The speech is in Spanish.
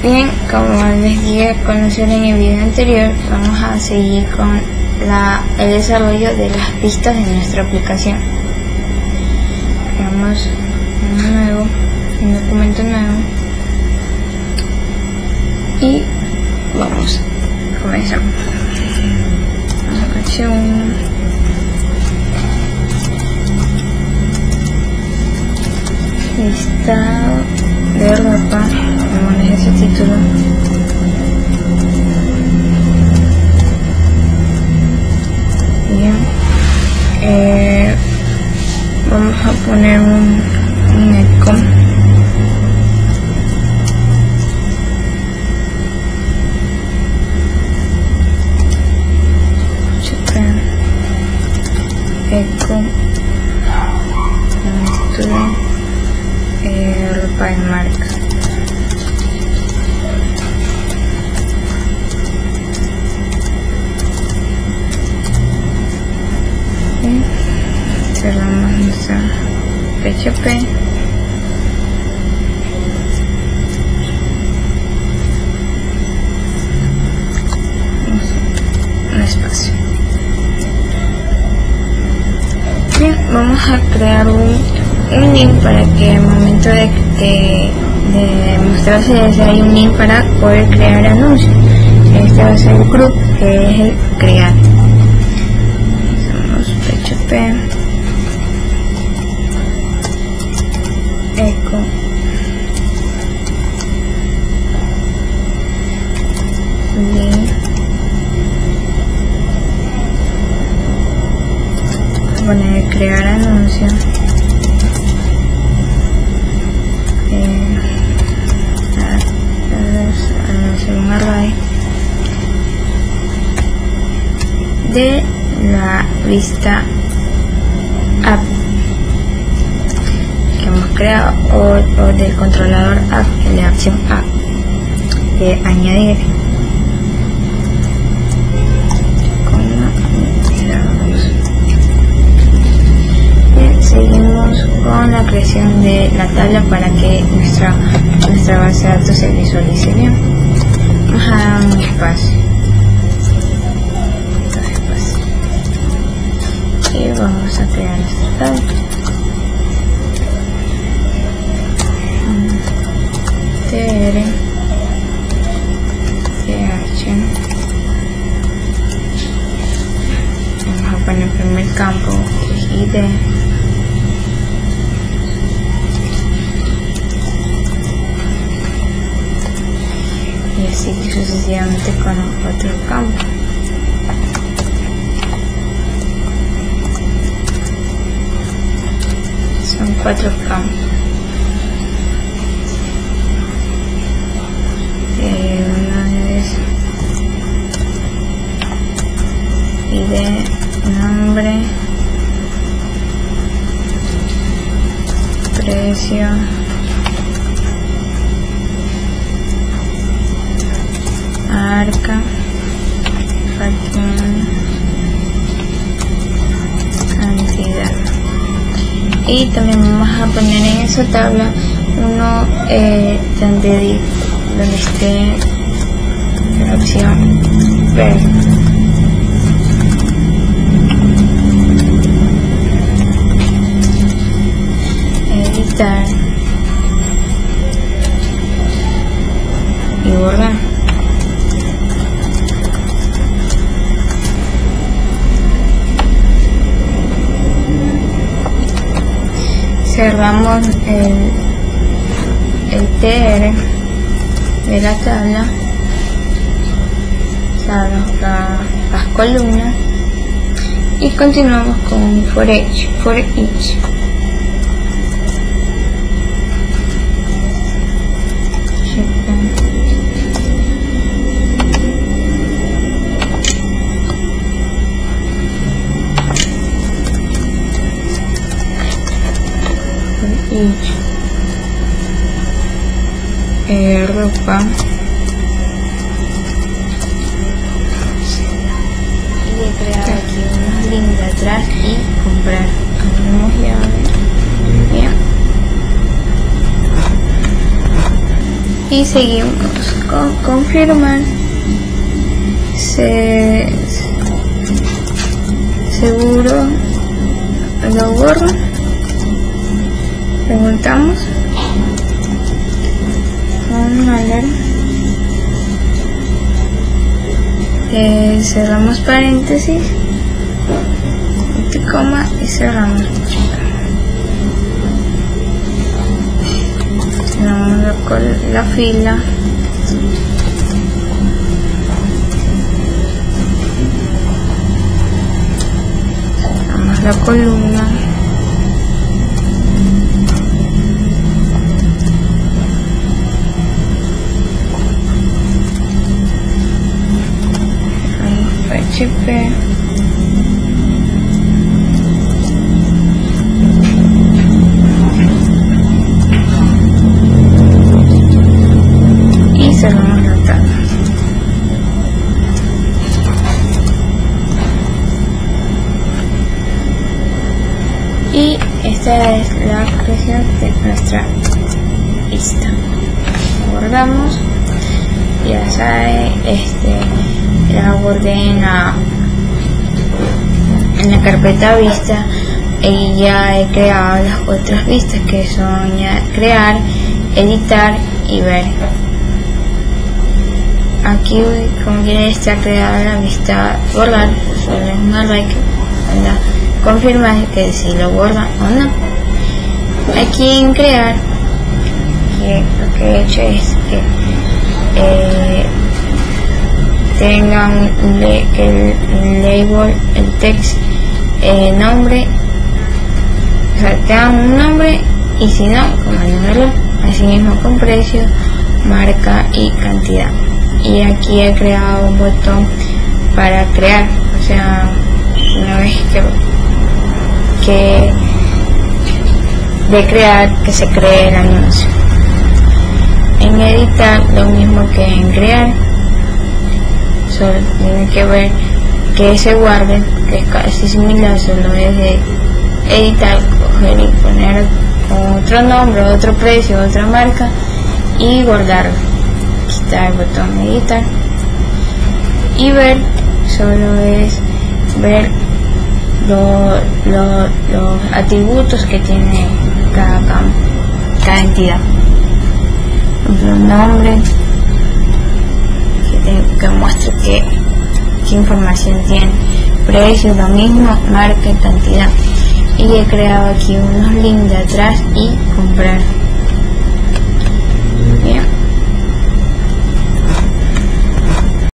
Bien, como les dije con en el video anterior, vamos a seguir con el desarrollo de las pistas de nuestra aplicación. Creamos un documento nuevo y vamos, comenzamos. Aplicación, listado de ropa, ponemos ese título. Bien, vamos a poner un eco. Eco, título, ropa de marca. Cerramos nuestra PHP. Un espacio. Bien, vamos a crear un link para que al momento de mostrarse hay un link para poder crear anuncios. Este va a ser el group, que es el crear. Hacemos PHP eco link. Poner crear anuncio, un array de la lista app que hemos creado o del controlador app, de la acción app, de añadir. Seguimos con la creación de la tabla para que nuestra base de datos se visualice bien. Vamos a dar un espacio. Y vamos a crear nuestra tabla. tr ch. Vamos a poner el primer campo, id. Y así sucesivamente con otro campo. Son 4 campos. Uno es ID, nombre, precio, marca, cantidad. Y también vamos a poner en esa tabla uno donde esté la opción ver. Editar y borrar. Cerramos el tr de la tabla, las columnas, y continuamos con for each. Ropa, y he creado aquí unos links de atrás y comprar. Tenemos llave, bien, y y seguimos con confirmar. Seguro lo borro. Preguntamos con alarma. Cerramos paréntesis, coma y cerramos. Cerramos la fila. Cerramos la columna. PHP. Y cerramos la tabla. Y esta es la creación de nuestra lista. Guardamos. Ya sabe, la guardé en la carpeta vista y ya he creado las otras vistas, que son ya crear, editar y ver. Aquí, como ya está creada la vista borrar, solo es una like para confirmar que si lo borra o no. Aquí en crear, lo que he hecho es que tengan el label, el text, nombre, o sea, tengan un nombre, y si no, como el número, así mismo con precio, marca y cantidad. Y aquí he creado un botón para crear, o sea, una vez que de crear, que se cree el anuncio. En editar, lo mismo que en crear, solo tienen que ver que se guarde, que es casi similar, solo es de editar, coger y poner otro nombre, otro precio, otra marca y guardarlo. Aquí está el botón editar. Y ver, solo es ver los atributos que tiene cada campo, cada entidad. Un nombre que muestre qué información tiene, precio, lo mismo, marca y cantidad. Y he creado aquí unos links de atrás y comprar.